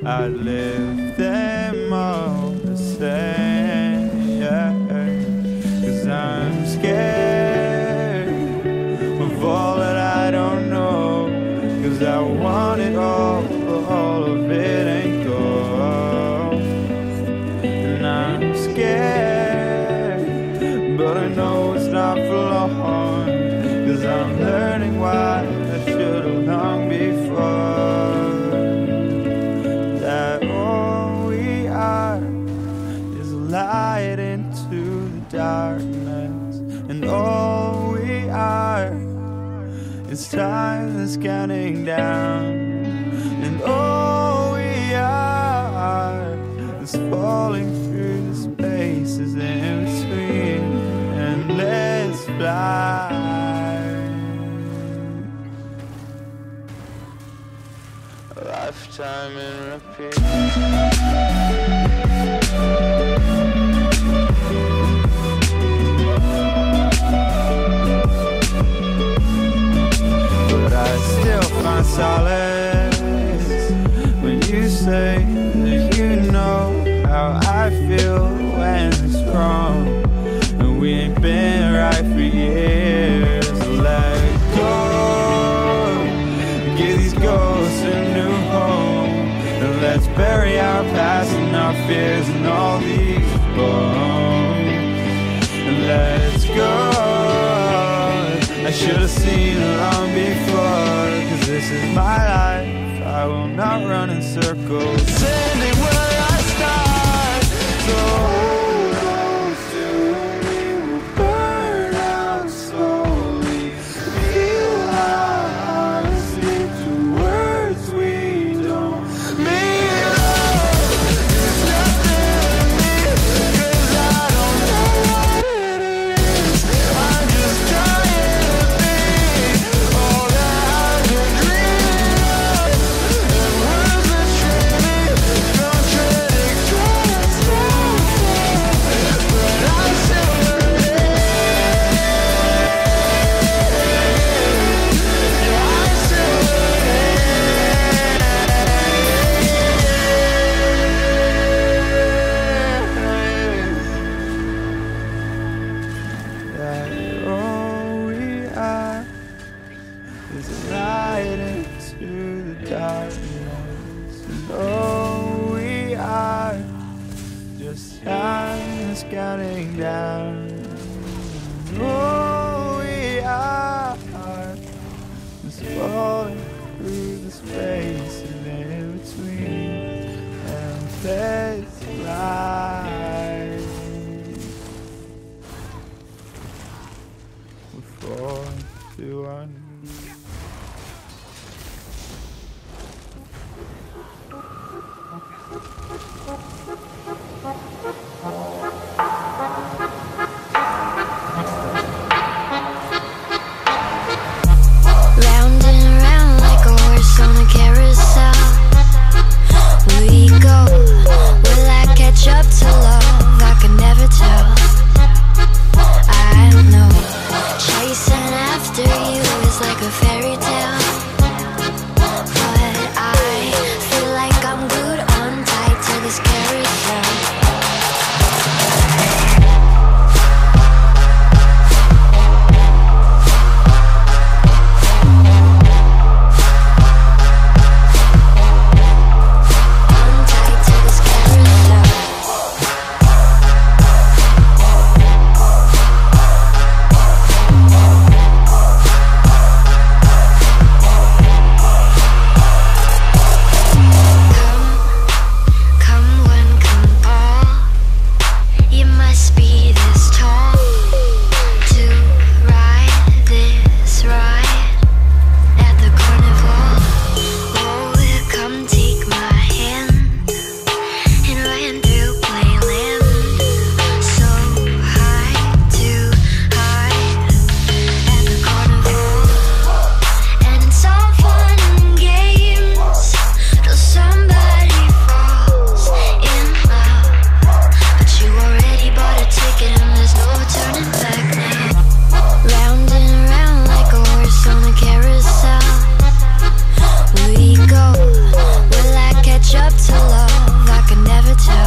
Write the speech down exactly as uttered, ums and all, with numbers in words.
I'd live them all the same, yeah. Cause I'm scared of all that I don't know. Cause I want it all, but all of it ain't gold. And I'm scared, but I know it's not for long. Cause I'm learning why I should've long before. That all we are is a light into the darkness. And all we are is time that's counting down. And all we are is falling through the spaces in between. And let's fly. A lifetime in repeat. But I still find solace when you say that you know how I feel when it's wrong. And we ain't been right for years. Let go, give these ghosts a new home. And let's bury our past and our fears and all these bones. And let's go, I should've seen it long before. Cause this is my life, I will not run in circles. Standing where I start. So is a light into the darkness. And all we are just time that's counting down. And all we are is falling through the space in between. And let's fly. We're falling to our knees. Rounding around like a horse on a carousel, we go. to